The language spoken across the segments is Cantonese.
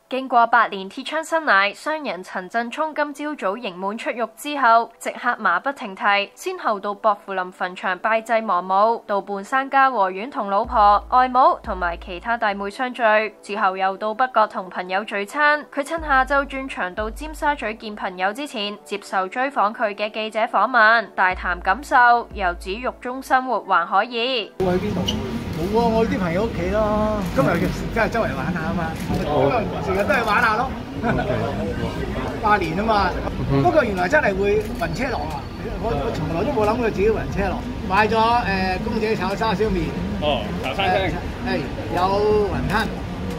經過8年鐵槍生涯，商人陳振聰今朝早刑滿出獄之後，即刻馬不停蹄，先後到薄扶林墳場拜祭亡母，到半山嘉禾苑同老婆、外母同埋其他弟妹相聚，之後又到北角同朋友聚餐。佢趁下晝轉場到尖沙咀見朋友之前，接受追訪佢嘅記者訪問，大談感受，又指獄中生活還可以。 去邊度？冇喎，我啲朋友屋企咯。今日梗係周圍玩下啊嘛，成日都係玩下咯。8年啊嘛，不過原來真係會暈車浪啊！我從來都冇諗過自己暈車浪。買咗公仔炒叉燒麵， 茶餐廳， 有雲吞，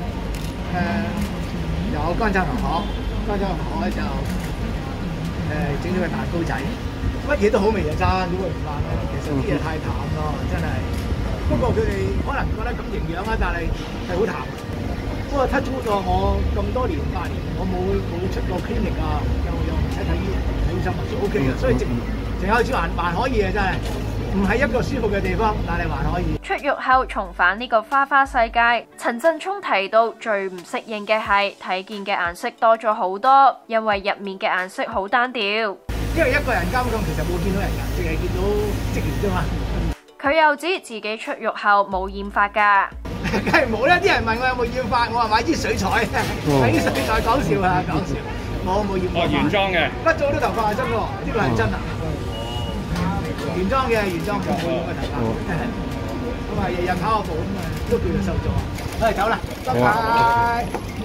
有乾炒牛河，乾炒牛河咧就整咗個蛋糕仔，乜嘢都好味啊！爭點會唔爛咧？其實啲嘢太淡咯，真係。不過佢哋可能覺得咁營養啊，但係好淡。不過 touch wood 我咁多年8年，我冇出過 clinic 啊，又唔使睇醫生啊，都 OK 嘅。所以淨有住還可以啊，真係唔係一個舒服嘅地方，但係還可以。 出獄後重返呢個花花世界，陳振聰提到最唔適應嘅係睇見嘅顏色多咗好多，因為入面嘅顏色好單調。 因為一個人監控其實冇見到人㗎，淨係見到職員啫嘛。 佢又指自己出獄後冇染髮㗎， 梗係冇啦！啲人問我有冇染髮，我話買支水彩，買支水彩講笑啊，講笑。冇染髮。 原裝嘅。甩咗啲頭髮係真喎，呢個係真啊。原裝嘅，原裝冇染嘅頭髮。咁啊，日日跑下步咁啊，都叫做瘦咗。走啦，拜拜。